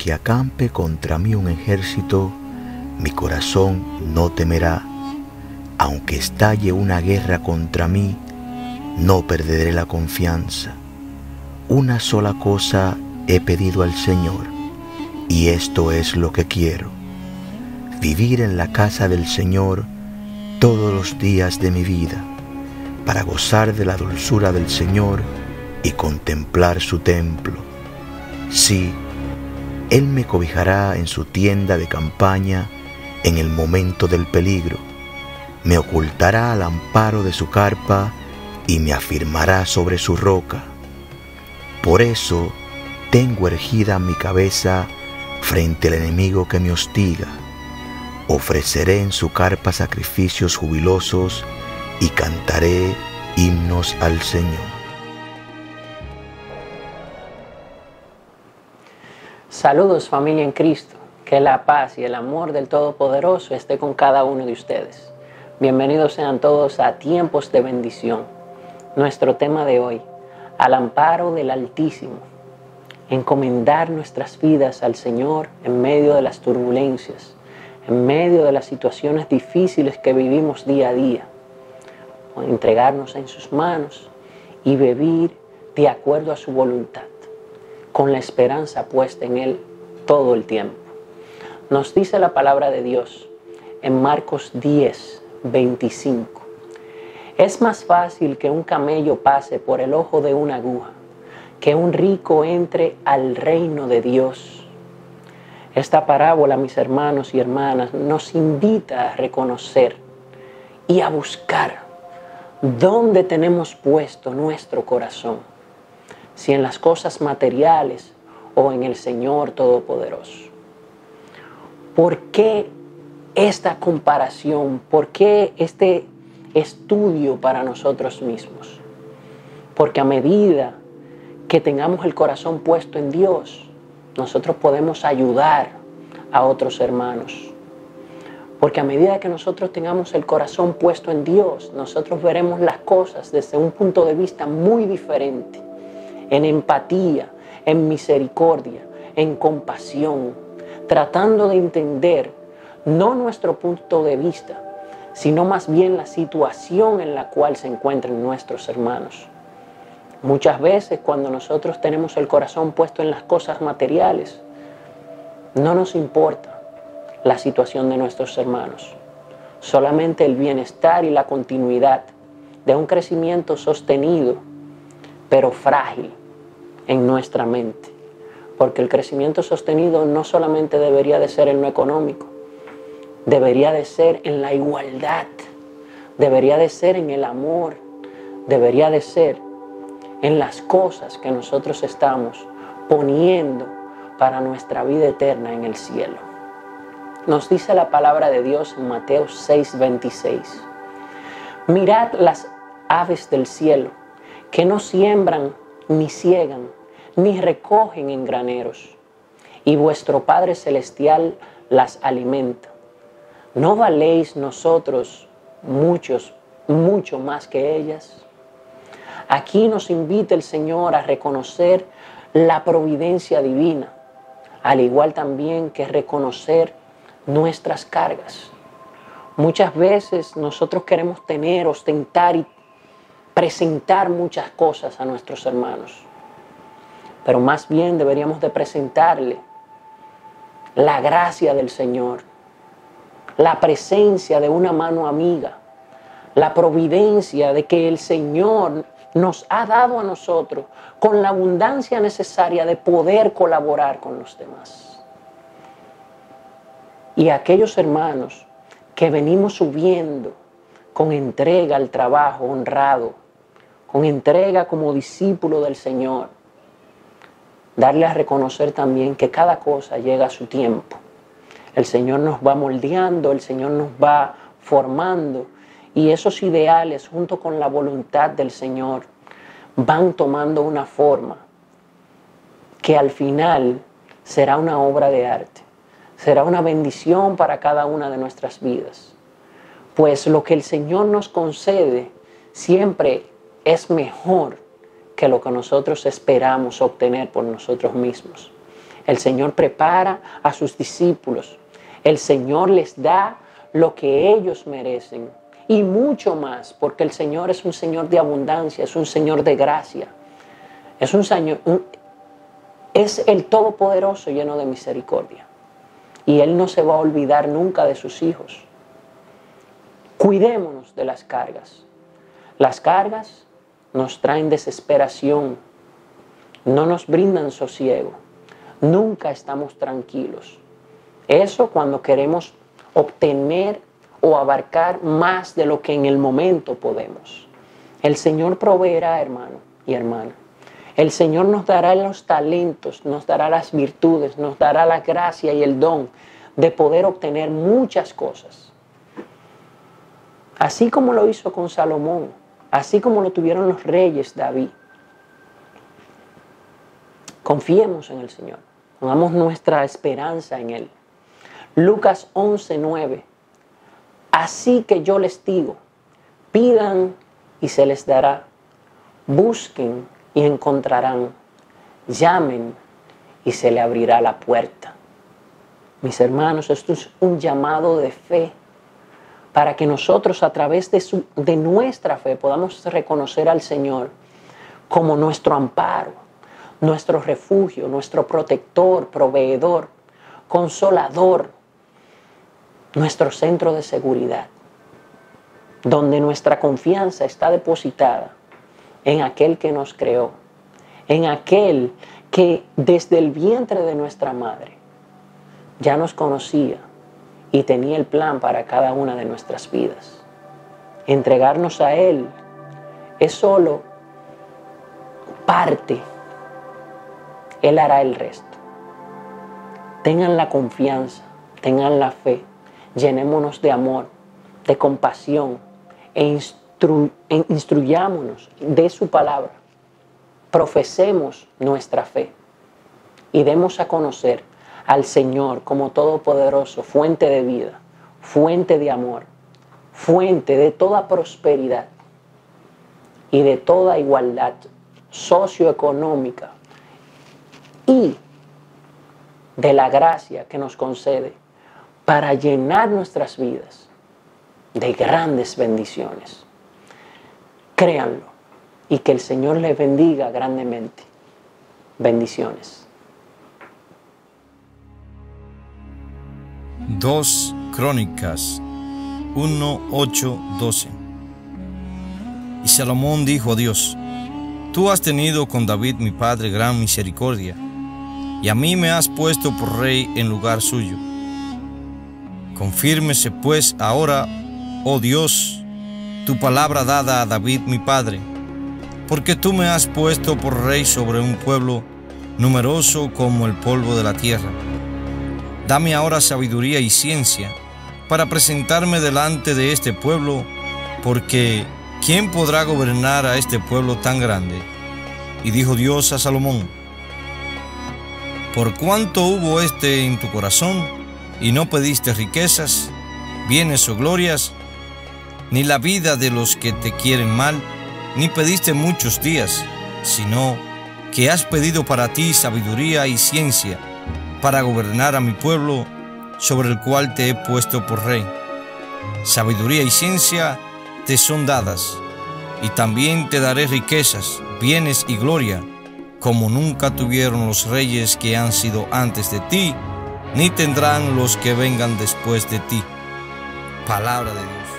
Aunque acampe contra mí un ejército, mi corazón no temerá. Aunque estalle una guerra contra mí, no perderé la confianza. Una sola cosa he pedido al Señor, y esto es lo que quiero: vivir en la casa del Señor todos los días de mi vida, para gozar de la dulzura del Señor y contemplar su templo. Sí, Él me cobijará en su tienda de campaña en el momento del peligro, me ocultará al amparo de su carpa y me afirmará sobre su roca. Por eso tengo erguida mi cabeza frente al enemigo que me hostiga. Ofreceré en su carpa sacrificios jubilosos y cantaré himnos al Señor. Saludos, familia en Cristo. Que la paz y el amor del Todopoderoso esté con cada uno de ustedes. Bienvenidos sean todos a Tiempos de Bendición. Nuestro tema de hoy: al amparo del Altísimo. Encomendar nuestras vidas al Señor en medio de las turbulencias, en medio de las situaciones difíciles que vivimos día a día. Entregarnos en sus manos y vivir de acuerdo a su voluntad, con la esperanza puesta en Él todo el tiempo. Nos dice la palabra de Dios en Marcos 10, 25. Es más fácil que un camello pase por el ojo de una aguja, que un rico entre al reino de Dios. Esta parábola, mis hermanos y hermanas, nos invita a reconocer y a buscar dónde tenemos puesto nuestro corazón, si en las cosas materiales o en el Señor Todopoderoso. ¿Por qué esta comparación? ¿Por qué este estudio para nosotros mismos? Porque a medida que tengamos el corazón puesto en Dios, nosotros podemos ayudar a otros hermanos. Porque a medida que nosotros tengamos el corazón puesto en Dios, nosotros veremos las cosas desde un punto de vista muy diferente, en empatía, en misericordia, en compasión, tratando de entender no nuestro punto de vista, sino más bien la situación en la cual se encuentran nuestros hermanos. Muchas veces cuando nosotros tenemos el corazón puesto en las cosas materiales, no nos importa la situación de nuestros hermanos, solamente el bienestar y la continuidad de un crecimiento sostenido, pero frágil en nuestra mente. Porque el crecimiento sostenido no solamente debería de ser en lo económico, debería de ser en la igualdad, debería de ser en el amor, debería de ser en las cosas que nosotros estamos poniendo para nuestra vida eterna en el cielo. Nos dice la palabra de Dios en Mateo 6:26. Mirad las aves del cielo, que no siembran, ni siegan, ni recogen en graneros, y vuestro Padre Celestial las alimenta. ¿No valéis nosotros mucho más que ellas? Aquí nos invita el Señor a reconocer la providencia divina, al igual también que reconocer nuestras cargas. Muchas veces nosotros queremos tener, ostentar y presentar muchas cosas a nuestros hermanos, pero más bien deberíamos de presentarle la gracia del Señor, la presencia de una mano amiga, la providencia de que el Señor nos ha dado a nosotros con la abundancia necesaria de poder colaborar con los demás. Y aquellos hermanos que venimos subiendo con entrega al trabajo honrado, con entrega como discípulo del Señor, darle a reconocer también que cada cosa llega a su tiempo. El Señor nos va moldeando, el Señor nos va formando, y esos ideales junto con la voluntad del Señor van tomando una forma que al final será una obra de arte, será una bendición para cada una de nuestras vidas. Pues lo que el Señor nos concede siempre es mejor que lo que nosotros esperamos obtener por nosotros mismos. El Señor prepara a sus discípulos. El Señor les da lo que ellos merecen y mucho más, porque el Señor es un Señor de abundancia, es un Señor de gracia. Es el Todopoderoso lleno de misericordia. Y Él no se va a olvidar nunca de sus hijos. Cuidémonos de las cargas. Las cargas nos traen desesperación, no nos brindan sosiego. Nunca estamos tranquilos. Eso cuando queremos obtener o abarcar más de lo que en el momento podemos. El Señor proveerá, hermano y hermana. El Señor nos dará los talentos, nos dará las virtudes, nos dará la gracia y el don de poder obtener muchas cosas. Así como lo hizo con Salomón, así como lo tuvieron los reyes David. Confiemos en el Señor, pongamos nuestra esperanza en Él. Lucas 11:9. Así que yo les digo, pidan y se les dará, busquen y encontrarán, llamen y se le abrirá la puerta. Mis hermanos, esto es un llamado de fe para que nosotros a través de nuestra fe podamos reconocer al Señor como nuestro amparo, nuestro refugio, nuestro protector, proveedor, consolador, nuestro centro de seguridad, donde nuestra confianza está depositada en aquel que nos creó, en aquel que desde el vientre de nuestra madre ya nos conocía y tenía el plan para cada una de nuestras vidas. Entregarnos a Él es solo parte. Él hará el resto. Tengan la confianza, tengan la fe, llenémonos de amor, de compasión e instruyámonos de su palabra. Profesemos nuestra fe y demos a conocer al Señor como Todopoderoso, fuente de vida, fuente de amor, fuente de toda prosperidad y de toda igualdad socioeconómica y de la gracia que nos concede para llenar nuestras vidas de grandes bendiciones. Créanlo y que el Señor les bendiga grandemente. Bendiciones. 2 Crónicas 1:8-12. Y Salomón dijo a Dios: Tú has tenido con David mi padre gran misericordia, y a mí me has puesto por rey en lugar suyo. Confírmese pues ahora, oh Dios, tu palabra dada a David mi padre, porque tú me has puesto por rey sobre un pueblo numeroso como el polvo de la tierra. Dame ahora sabiduría y ciencia para presentarme delante de este pueblo, porque ¿quién podrá gobernar a este pueblo tan grande? Y dijo Dios a Salomón: Por cuanto hubo en tu corazón, y no pediste riquezas, bienes o glorias, ni la vida de los que te quieren mal, ni pediste muchos días, sino que has pedido para ti sabiduría y ciencia, para gobernar a mi pueblo, sobre el cual te he puesto por rey. Sabiduría y ciencia te son dadas, y también te daré riquezas, bienes y gloria, como nunca tuvieron los reyes que han sido antes de ti, ni tendrán los que vengan después de ti. Palabra de Dios.